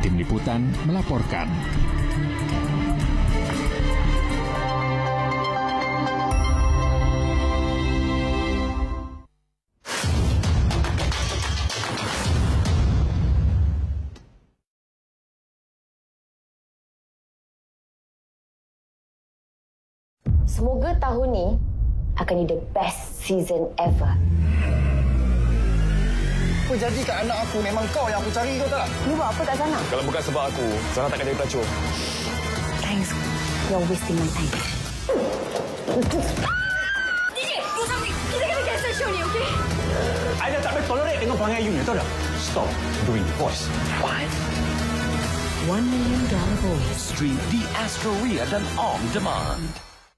Tim Liputan melaporkan. Semoga tahun ni akan jadi the best season ever. Apa jadi kat anak aku? Memang kau yang aku cari, kau tak? Ni buat apa kat sana? Kalau bukan sebab aku, Zana takkan jadi pelacur. Thanks. You're wasting my time. DJ, do something. Kita kena cancel show ni, okay? I dah tak boleh tolerate dengan perangai you ni, tahu tak? Stop doing voice. What? $1 Million Boys. Stream di Astro Ria dan On Demand.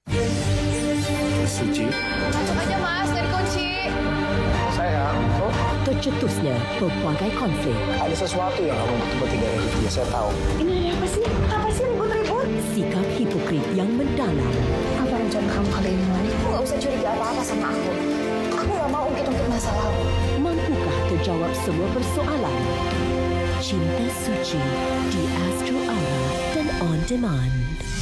Suci. Masuk aja, Mas. Dari kunci. Sayang, so, Tercetusnya pelbagai konflik. ada sesuatu yang kamu betul-betul dari dia. Saya tahu. Ini ada apa sih? Apa sih ribut-ribut? Sikap hipokrit yang mendalam. Apa rencana kamu kali ini, Mari? Kamu nggak usah curiga apa-apa sama aku. Aku nggak mau ungkit-ungkit masa lalu. Mampukah terjawab semua persoalan? Cinta Suci di Astro Aura dan On Demand.